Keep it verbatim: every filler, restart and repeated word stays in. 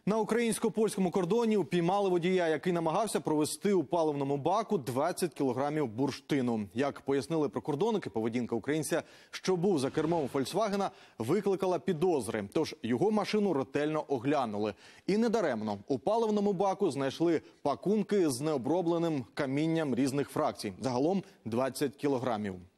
На українсько-польському кордоні упіймали водія, який намагався провезти у паливному баку двадцять кілограмів бурштину. Як пояснили прикордонники, поведінка українця, що був за кермом «Фольксвагена», викликала підозри. Тож його машину ретельно оглянули. І недаремно. У паливному баку знайшли пакунки з необробленим камінням різних фракцій. Загалом двадцять кілограмів.